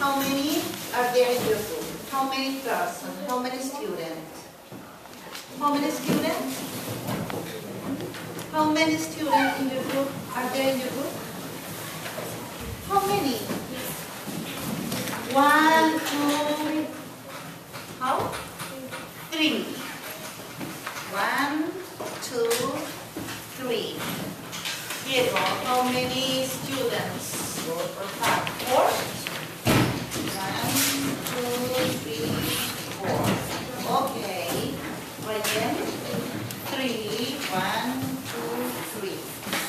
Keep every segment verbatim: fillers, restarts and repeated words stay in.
how many are there in your group? How many persons? How many students? How many students? How many students in your group are there in your group? How many? One, two, how? Three. One, two, three. Diego, how many students? Four or five? Four? One, two, three, four. Okay. Ryan? Three. One, two, three.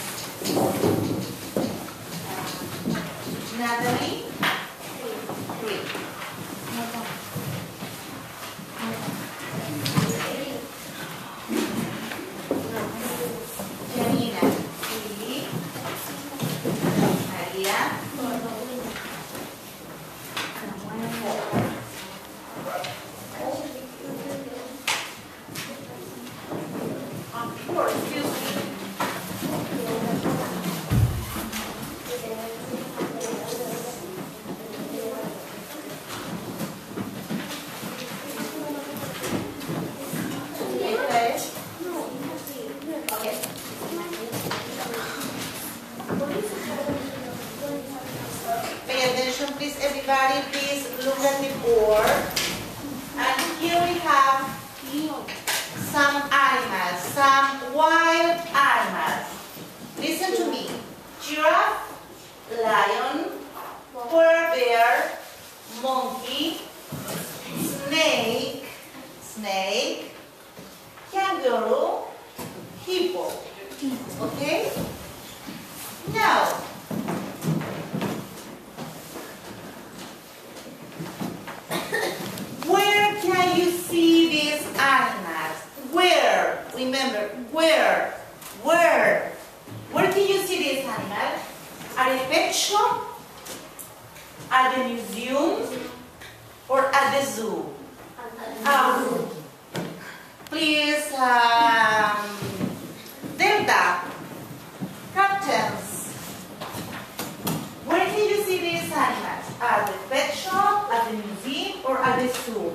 Natalie? Three. Janina? Three. Maria? Four. Excuse me. Pay attention, please, everybody. Please look at the board. And here we have some animals, some wild animals. Listen to me. Giraffe, lion, polar bear, monkey, snake, snake, kangaroo, hippo. Okay? Now, where can you see these animals? Where? Remember, where? Where? Where can you see these animals? At a pet shop? At the museum? Or at the zoo? Um, please, um, Delta, captains, where can you see these animals? At the pet shop, at the museum, or at the zoo?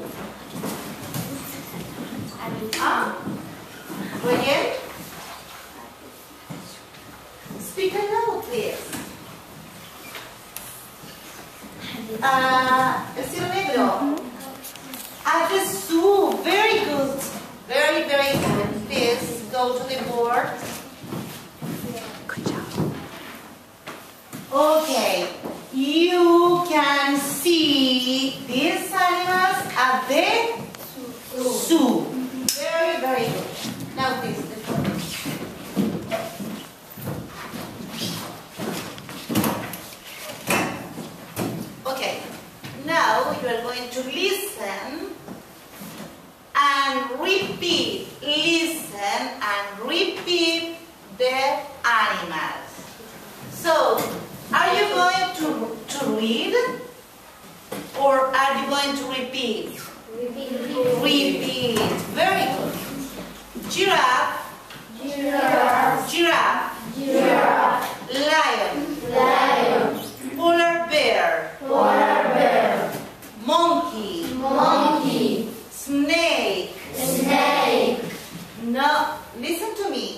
Huh? Ryan? Speak aloud, please. Uh, Estilo Negro. At the zoo. Very good. Very, very good. Please go to the board. Good job. Okay. You can see these animals at the zoo. Very, very good. Now please, the board. Okay. Now you are going to listen and repeat. Listen and repeat the animals. So, are you going to, to read or are you going to repeat? Repeat. Repeat. Very good. Giraffe. Giraffe. Giraffe. Giraffe. Lion. Lion. Polar bear. Polar bear. Monkey. Monkey. Snake. Snake. No, listen to me.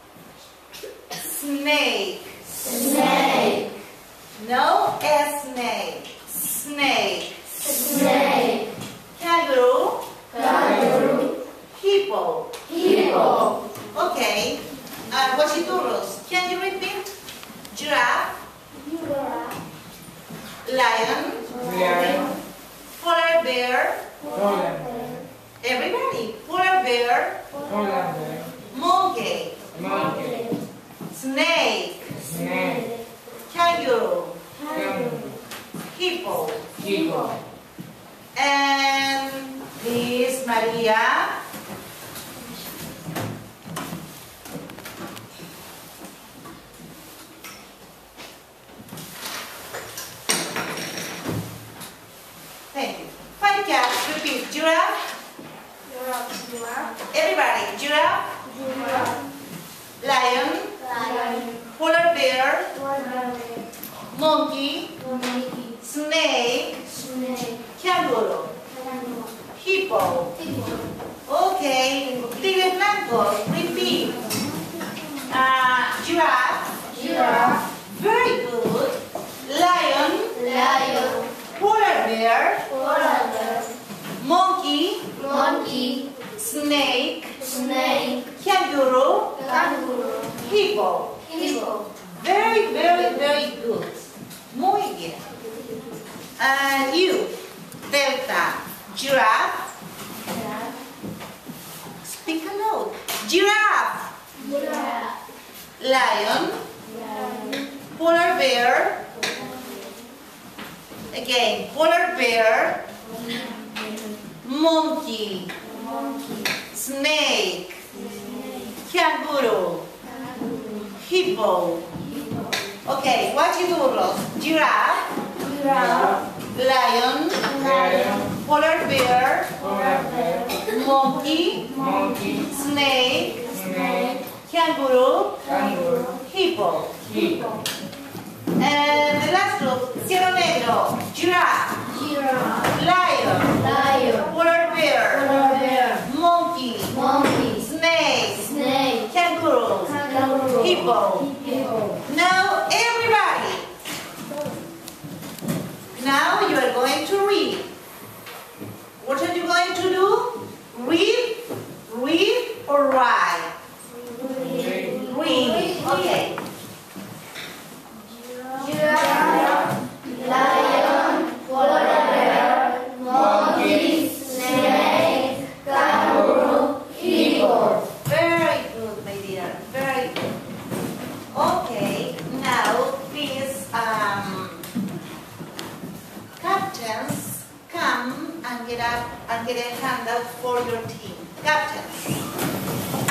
Snake. Snake. No, a snake. Snake. Snake. Kangaroo. Kangaroo. Hippo. Hippo. Okay. Uh, Guachiturros. Can you repeat? Giraffe. Giraffe. Lion. Lion. Polar bear. Polar bear. Everybody. Polar bear. Polar bear. Monkey. Monkey. Snake. Snake. Kangaroo. Kangaroo. Hippo. Hippo. And this Maria. Thank you. Five cats. Repeat. Giraffe. Giraffe. Giraffe. Everybody. Giraffe. Giraffe. Lion. Lion. Polar bear. Polar bear. Monkey. Monkey. Snake. Canguro. Hippo. Okay. Tigre blanco. Repeat. Uh, giraffe. Giraffe. Very good. Lion. Lion. Polar bear. Polar bear. Monkey. Monkey. Snake. Snake. Kangaroo. Kangaroo. Hippo. Hippo. Very, very, very good. Muy bien. And you, Delta. Giraffe. Speak aloud. Giraffe. Giraffe. Lion. Lion. Polar bear. Again, polar bear. Monkey. Monkey. Snake. Snake. Kangaroo. Kangaroo. Hippo. Hippo. Okay, what you burros? Giraffe. Giraffe. Lion. Lion. Polar bear. Polar bear. Monkey. Monkey. Snake. Snake. Kangaroo. Kangaroo. Hippo. Hippo. And the last group, cielo negro. Giraffe. Giraffe. Lion. Lion. Polar bear. Polar bear. Monkey. Monkey. Snake. Snake. Kangaroo. Kangaroo. Hippo. Hippo. Now everybody. Now you are going to read. What are you going to do? Read, read or write? Read. Okay. Giraffe. Lion. Polar bear. Monkey. Snake. Kangaroo. Hippo. Very good, my dear. Very good. Okay. Now please, um, captains, come and get up and get a handout for your team. Captains.